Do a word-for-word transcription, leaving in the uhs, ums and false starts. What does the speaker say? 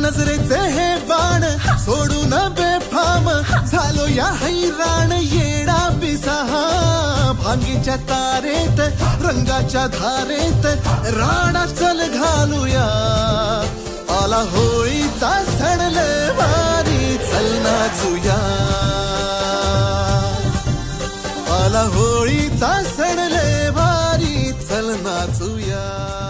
नजरेचे हे बाण सोडून बेफाम झालो या हैराण येडा पिसाहा भांगीच्या तारेत रंगाच्या धारेत राणा चल घालूया आला होळीचा सण लय भारी चल नाचूया आला होळीचा सण लय भारी चल नाचूया।